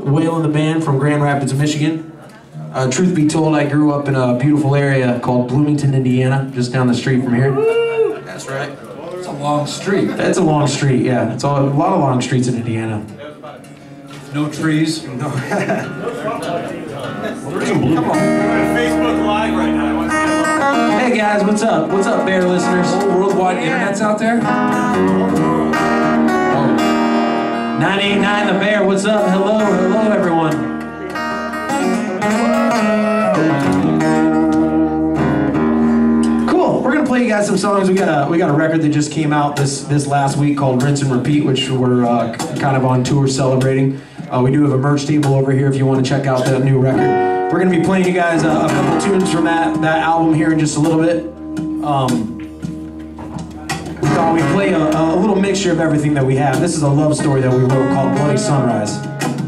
Wayland the band from Grand Rapids, Michigan. Truth be told, I grew up in a beautiful area called Bloomington, Indiana, just down the street from here. That's right. It's a long street. That's a long street, yeah. It's a lot of long streets in Indiana. No trees. No. Come on. We're on Facebook Live right now. Hey guys, what's up? What's up, Bear listeners? Worldwide internet's out there? 989 the Bear, what's up? Hello, hello everyone. Cool, we're gonna play you guys some songs. We got a record that just came out this last week called Rinse and Repeat, which we're kind of on tour celebrating. We do have a merch table over here if you want to check out that new record. We're gonna be playing you guys a couple tunes from that album here in just a little bit. We thought we'd play a little mixture of everything that we have. This is a love story that we wrote called Bloody Sunrise.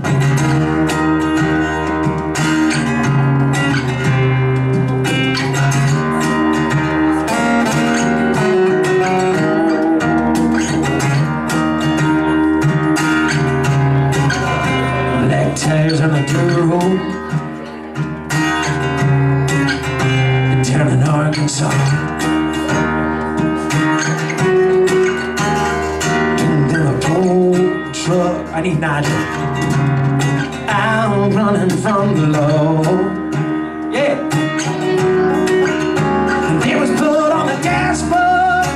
Black tires on the dirt road down in Arkansas. I need Nigel. I'm running from the law. Yeah. And there was blood on the dashboard.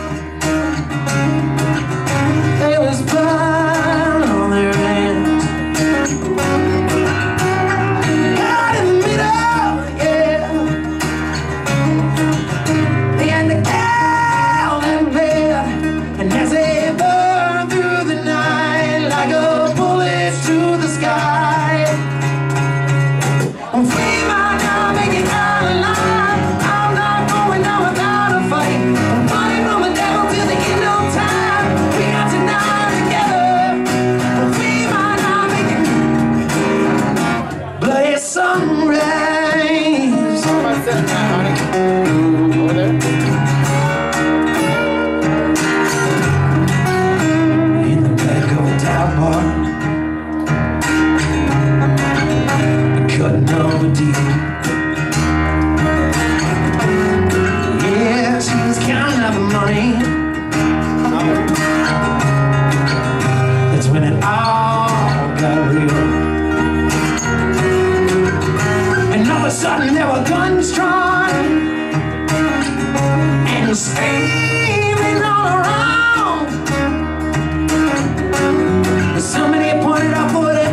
There was blood on their hands. Out in the middle, yeah. They had the cow and bed, and as they burned through the night like a bullet to the sky. I'm free man, now make it out alive. I'm not going down without a fight. I'm running from the devil till the end of time. We got tonight together. I'm free man, now make it bloody sunrise. Over there. Cutting on the deal. Yeah, she was counting up the money. That's when it all got real. And all of a sudden there were guns drawn and screaming all around. Somebody pointed out for it.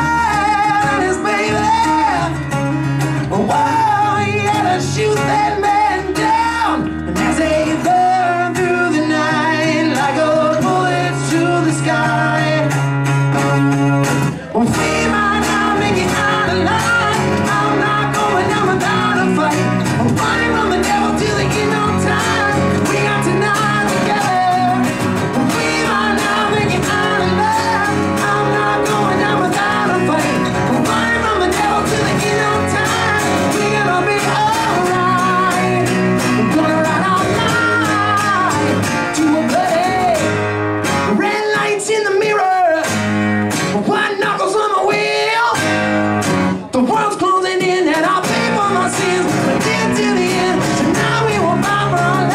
Shoot that man down, and as they burn through the night like a bullet to the sky. Well, free my now, make it out alive. I'm not going down without a fight. I'm running from the devil till the end of time. We got tonight together. Well, free my now, make it out alive. I'm not going down without a fight. I'm running from the devil till the end of time. We gonna be in the mirror, white knuckles on the wheel. The world's closing in and I'll pay for my sins. But then till the end, tonight we will fight for our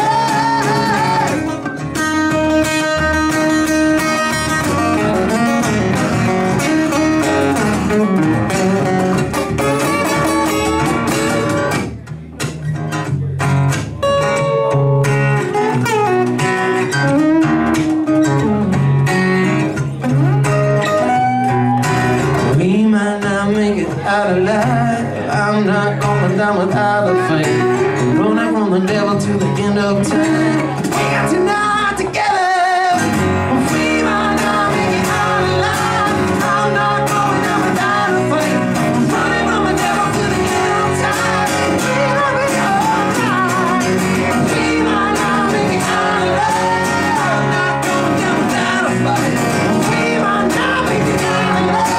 out alive. I'm not going down without a fight. I'm running from the devil to the end of time. We got tonight together. We're free my now, make it out alive. I'm not going down without a fight. I'm running from the devil to the end of time. We gonna be alright. We're free my now, make it out alive. I'm not going down without a fight. We're free my now, make it out alive.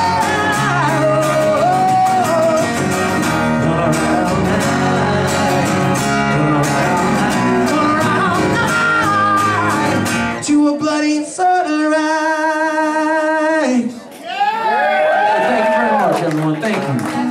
Gonna ride all night. Thank you.